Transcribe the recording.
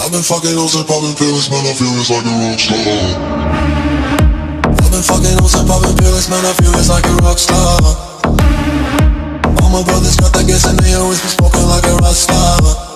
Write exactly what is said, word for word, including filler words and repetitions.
I've been fucking hoes and popping pills, man, I feel it's like a rock star. I've been fucking hoes and popping pills, man, I feel it's like a rock star. All my brothers got that gas and they always been smoking like a rock star.